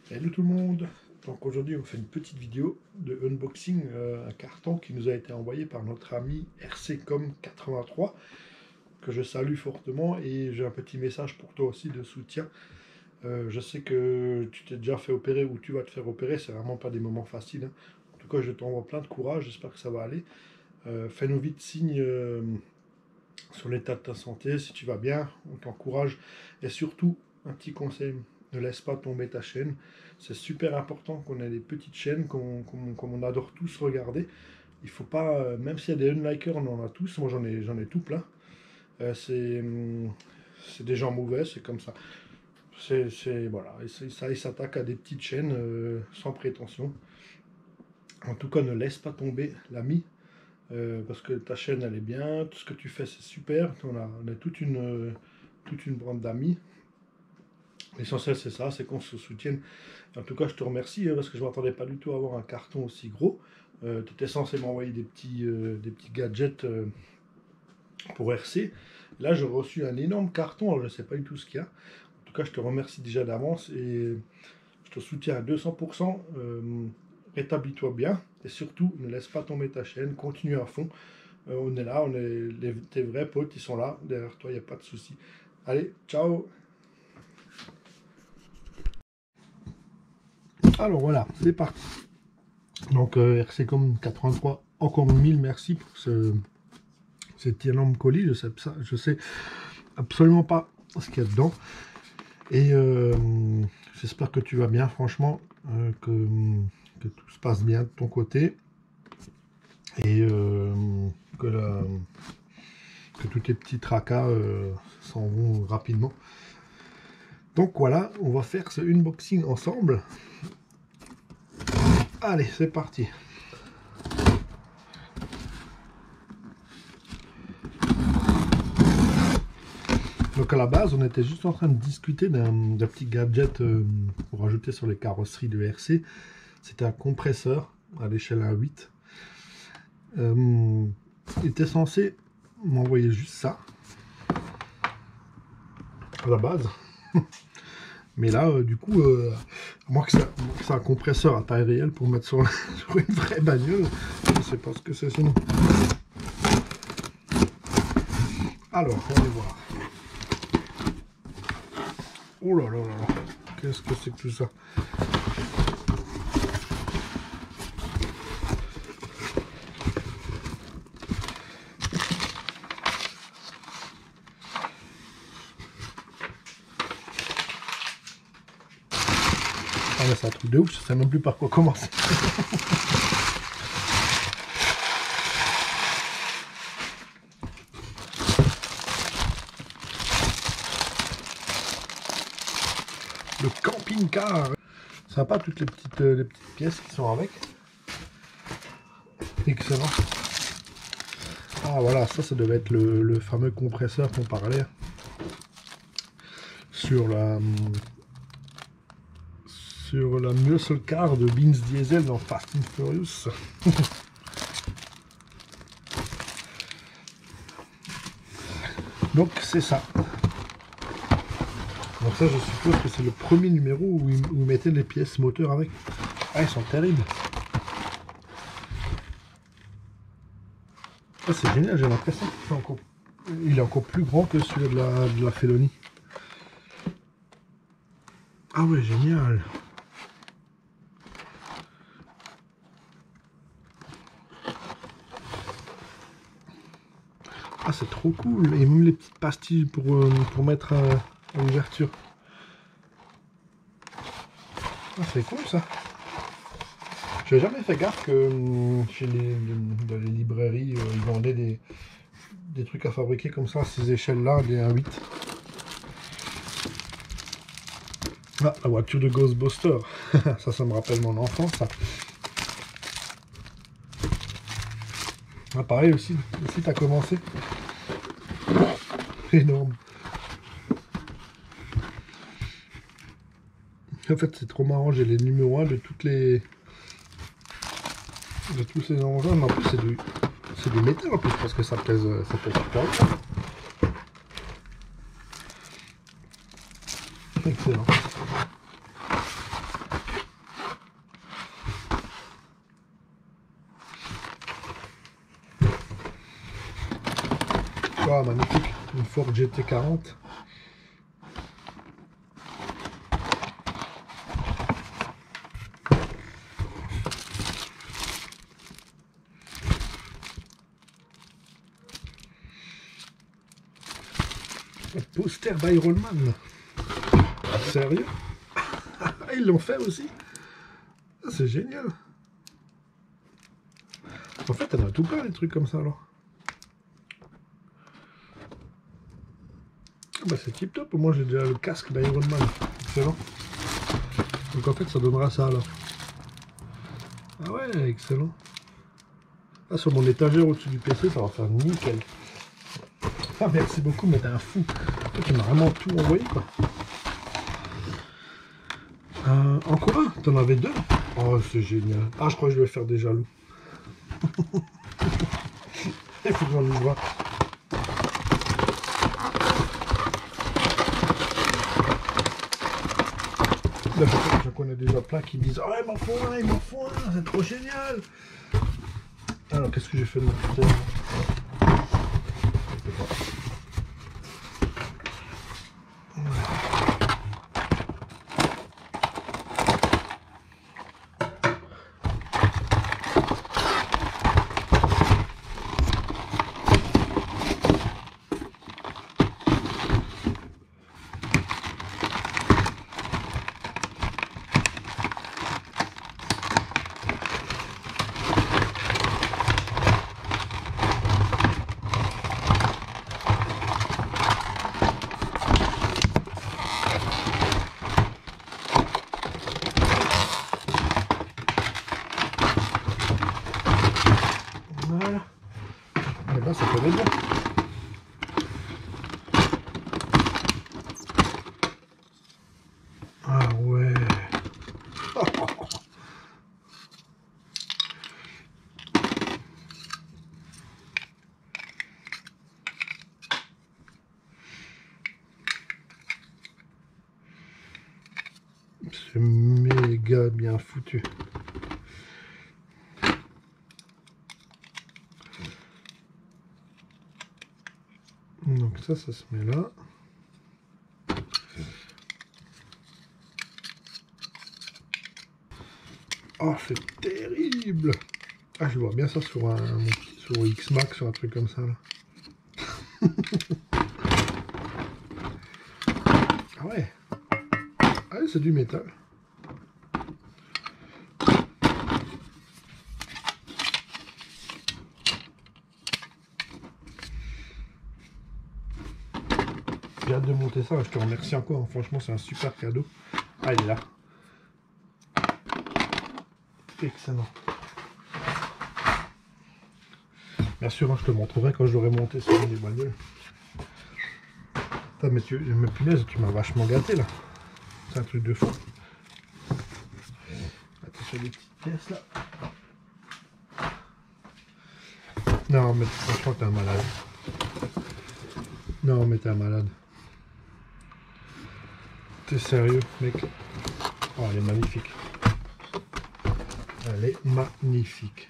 Hello tout le monde. Donc aujourd'hui on fait une petite vidéo de unboxing, un carton qui nous a été envoyé par notre ami RCcom83 que je salue fortement, et j'ai un petit message pour toi aussi de soutien. Je sais que tu t'es déjà fait opérer ou tu vas te faire opérer, c'est vraiment pas des moments faciles, hein. En tout cas je t'envoie plein de courage, j'espère que ça va aller. Fais-nous vite signe sur l'état de ta santé, si tu vas bien, on t'encourage. Et surtout, un petit conseil, ne laisse pas tomber ta chaîne. C'est super important qu'on ait des petites chaînes qu'on adore tous regarder. Il faut pas, même s'il y a des unlikers, on en a tous, moi j'en ai tout plein. C'est des gens mauvais, c'est comme ça. Voilà, et ça, ils s'attaquent à des petites chaînes sans prétention. En tout cas, ne laisse pas tomber l'ami. Parce que ta chaîne elle est bien, tout ce que tu fais c'est super, on a toute une bande d'amis. L'essentiel c'est ça, c'est qu'on se soutienne. En tout cas je te remercie, parce que je ne m'attendais pas du tout à avoir un carton aussi gros. Tu étais censé m'envoyer des petits gadgets pour RC. Là j'ai reçu un énorme carton, alors je ne sais pas du tout ce qu'il y a. En tout cas je te remercie déjà d'avance et je te soutiens à 200%. Rétablis-toi bien et surtout ne laisse pas tomber ta chaîne, continue à fond. On est là, tes vrais potes, ils sont là, derrière toi, il n'y a pas de souci. Allez, ciao. Alors voilà, c'est parti. Donc RCcom 83, encore 1000 merci pour cet énorme colis. Je sais absolument pas ce qu'il y a dedans. Et j'espère que tu vas bien, franchement, que tout se passe bien de ton côté. Et que tous tes petits tracas s'en vont rapidement. Donc voilà, on va faire ce unboxing ensemble. Allez, c'est parti. Donc à la base, on était juste en train de discuter d'un petit gadget pour rajouter sur les carrosseries de RC. C'était un compresseur à l'échelle 1.8. Il était censé m'envoyer juste ça à la base. Mais là, du coup, moi que c'est un compresseur à taille réelle pour mettre sur une vraie bagnole, je sais pas ce que c'est sinon. Alors, on va voir. Oh là là là là, qu'est-ce que c'est que tout ça? Ah là, c'est un truc de ouf, je sais même plus par quoi commencer. Le camping-car. Sympa toutes les petites pièces qui sont avec. Excellent. Ah voilà, ça devait être le fameux compresseur qu'on parlait sur la muscle car de Vince Diesel dans Fast and Furious. Donc c'est ça. Donc ça, je suppose que c'est le premier numéro où ils mettaient les pièces moteurs avec. Ah, ils sont terribles. Ah, c'est génial, j'ai l'impression qu'il est encore plus grand que celui de la Félonie. Ah ouais, génial. Ah, c'est trop cool. Et même les petites pastilles pour mettre à l'ouverture. Ah, c'est cool ça. J'ai jamais fait gaffe que dans les librairies, ils vendaient des trucs à fabriquer comme ça, à ces échelles-là, des 1.8. Ah, la voiture de Ghostbuster. Ça me rappelle mon enfance, ça. Ah, pareil aussi t'as commencé. Énorme. En fait, c'est trop marrant, j'ai les numéros 1 de tous ces engins, mais en plus c'est du métal en plus, parce que ça pèse super lourd. Excellent. Oh, magnifique. Une Ford GT40. Un poster d'Iron Man. Sérieux? Ils l'ont fait aussi? C'est génial. En fait, elle a tout plein, les trucs comme ça, alors. Bah, c'est tip top. Moi, j'ai déjà le casque d'Iron Man. Excellent. Donc, en fait, ça donnera ça, alors. Ah ouais, excellent. Ah, sur mon étagère au-dessus du PC, ça va faire nickel. Ah, merci beaucoup, mais t'es un fou. Toi, tu m'as vraiment tout envoyé, quoi. En quoi? T'en avais deux? Oh, c'est génial. Ah, je crois que je vais faire des jaloux. Il faut que j'en ouvre. Je connais déjà plein qui disent « Oh, il m'en faut un, c'est trop génial !» Alors, qu'est-ce que j'ai fait de mon putain? Voilà. Et là, ça fait bien. Ah ouais. C'est méga bien foutu. Donc ça se met là. Oh, c'est terrible. Ah, je vois bien ça sur un sur X-Max, sur un truc comme ça là. Ah ouais. Ah ouais, c'est du métal. J'ai hâte de monter ça, je te remercie encore. Franchement, c'est un super cadeau. Ah, il est là. Excellent. Bien sûr, hein, je te montrerai quand je l'aurai monté sur une des bagnoles. Putain, mais punaise, tu m'as vachement gâté là. C'est un truc de fou. Attention des petites pièces là. Non, mais franchement, t'es un malade. Non, mais t'es un malade. T'es sérieux, mec? Oh, elle est magnifique. Elle est magnifique.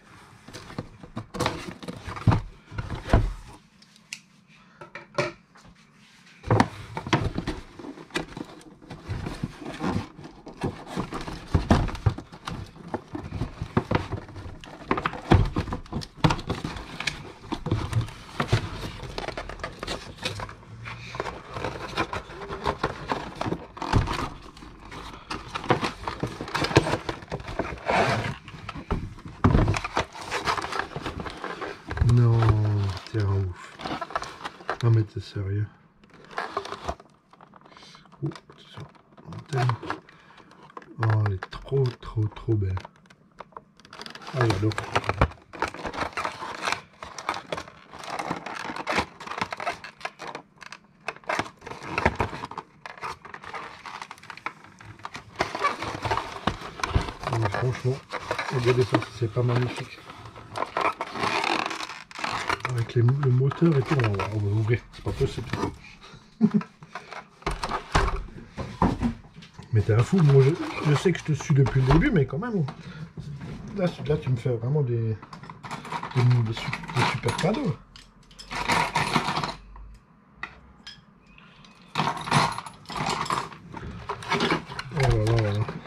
Non, t'es un ouf. Non mais t'es sérieux. Oh, attention. Oh, elle est trop belle. Ah, j'adore. Mais franchement, regardez ça, c'est pas magnifique. Avec le moteur et tout, on va ouvrir, c'est pas possible. Mais t'es un fou, moi je sais que je te suis depuis le début, mais quand même, là tu me fais vraiment des super cadeaux. là là là là.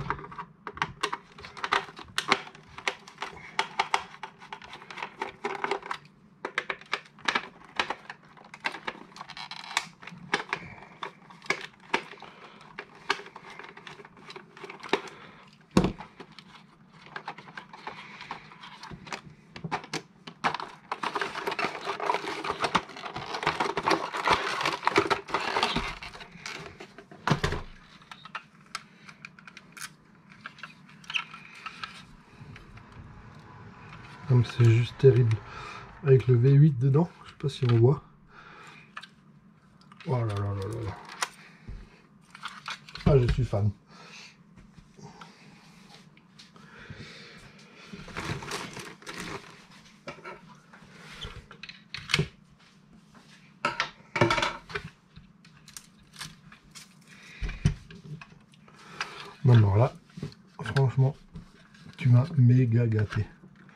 Comme c'est juste terrible. Avec le V8 dedans, je sais pas si on voit. Oh là là là là là. Ah, je suis fan. Non, non, là, franchement, tu m'as méga gâté.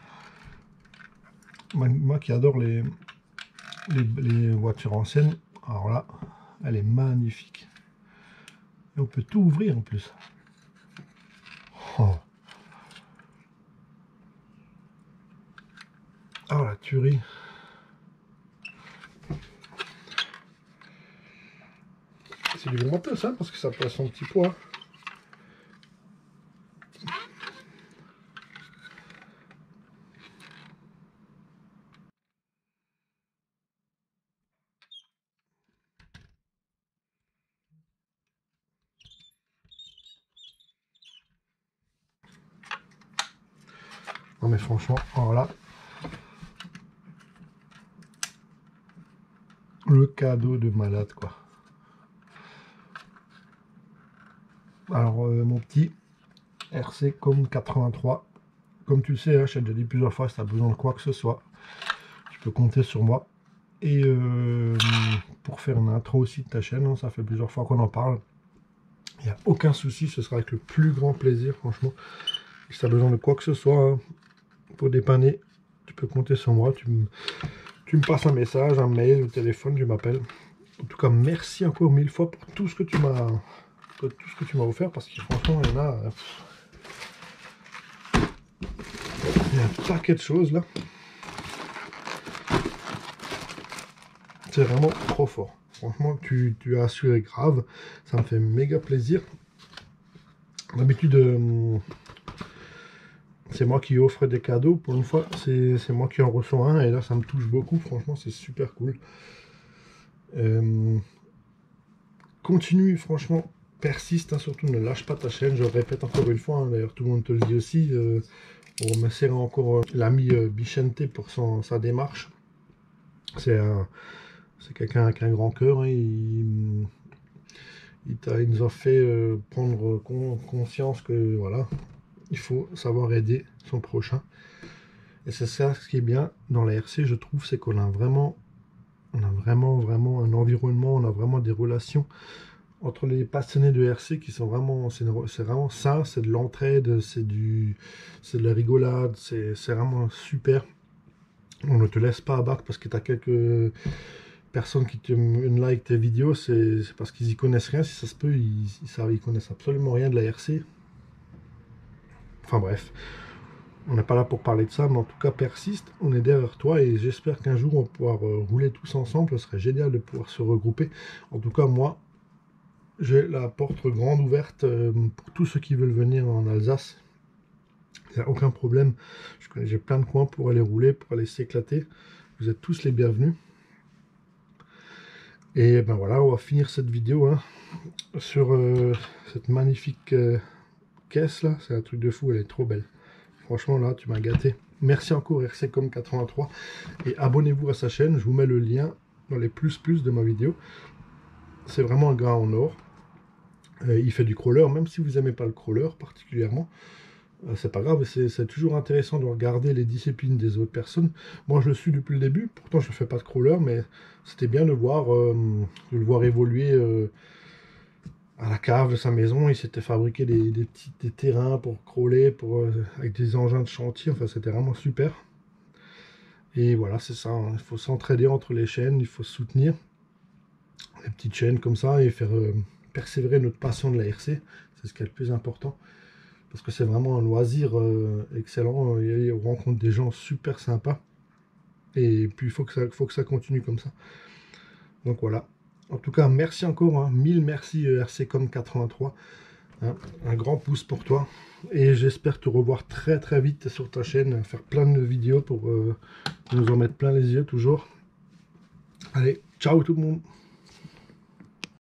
Moi qui adore les voitures anciennes, alors là, elle est magnifique. Et on peut tout ouvrir en plus. Oh, oh la tuerie. C'est du gros ça parce que ça passe son petit poids. Non mais franchement, alors là, le cadeau de malade quoi. Alors mon petit RC comme 83, comme tu le sais, hein, je t'ai déjà dit plusieurs fois, si tu as besoin de quoi que ce soit, tu peux compter sur moi. Et pour faire une intro aussi de ta chaîne, hein, ça fait plusieurs fois qu'on en parle. Il n'y a aucun souci, ce sera avec le plus grand plaisir, franchement. Si tu as besoin de quoi que ce soit, hein, pour dépanner, tu peux compter sur moi. Tu me passes un message, un mail, au téléphone, tu m'appelles. En tout cas, merci encore 1000 fois pour tout ce que tu m'as offert, parce que franchement, il y en a... il y a un paquet de choses là. C'est vraiment trop fort. Franchement, tu as assuré grave. Ça me fait méga plaisir. D'habitude, c'est moi qui offre des cadeaux. Pour une fois, c'est moi qui en reçois un. Et là, ça me touche beaucoup. Franchement, c'est super cool. Continue, franchement, persiste. Hein, surtout, ne lâche pas ta chaîne. Je le répète encore une fois. Hein, d'ailleurs, tout le monde te le dit aussi. On remercie encore l'ami Bichente pour sa démarche. C'est quelqu'un avec un grand cœur. Hein, il nous a fait prendre conscience que voilà, il faut savoir aider son prochain. Et c'est ça ce qui est bien dans la RC, je trouve, c'est qu'on a vraiment un environnement, on a vraiment des relations entre les passionnés de RC qui sont vraiment, c'est vraiment ça, c'est de l'entraide, c'est de la rigolade, c'est vraiment super. On ne te laisse pas abattre parce que tu as quelques personnes qui te like tes vidéos, c'est parce qu'ils y connaissent rien. Si ça se peut, ils connaissent absolument rien de la RC. Enfin bref, on n'est pas là pour parler de ça, mais en tout cas persiste, on est derrière toi et j'espère qu'un jour on va pouvoir rouler tous ensemble. Ce serait génial de pouvoir se regrouper. En tout cas, moi, j'ai la porte grande ouverte pour tous ceux qui veulent venir en Alsace. Il n'y a aucun problème. J'ai plein de coins pour aller rouler, pour aller s'éclater. Vous êtes tous les bienvenus. Et ben voilà, on va finir cette vidéo hein, sur cette magnifique caisse là. C'est un truc de fou, elle est trop belle. Franchement là, tu m'as gâté. Merci encore RCCom83 et abonnez-vous à sa chaîne. Je vous mets le lien dans les plus de ma vidéo. C'est vraiment un gars en or. Il fait du crawler, même si vous n'aimez pas le crawler particulièrement. C'est pas grave, c'est toujours intéressant de regarder les disciplines des autres personnes. Moi je le suis depuis le début, pourtant je ne fais pas de crawler, mais c'était bien de le voir évoluer à la cave de sa maison. Il s'était fabriqué des terrains pour crawler, avec des engins de chantier, enfin c'était vraiment super. Et voilà, c'est ça, hein. Il faut s'entraider entre les chaînes, il faut soutenir les petites chaînes comme ça et faire persévérer notre passion de la RC. c'est ce qui est le plus important. Parce que c'est vraiment un loisir excellent. Et on rencontre des gens super sympas. Et puis il faut que ça continue comme ça. Donc voilà. En tout cas, merci encore. Hein. 1000 merci RCCom83. Hein. Un grand pouce pour toi. Et j'espère te revoir très très vite sur ta chaîne. Faire plein de vidéos pour nous en mettre plein les yeux toujours. Allez, ciao tout le monde.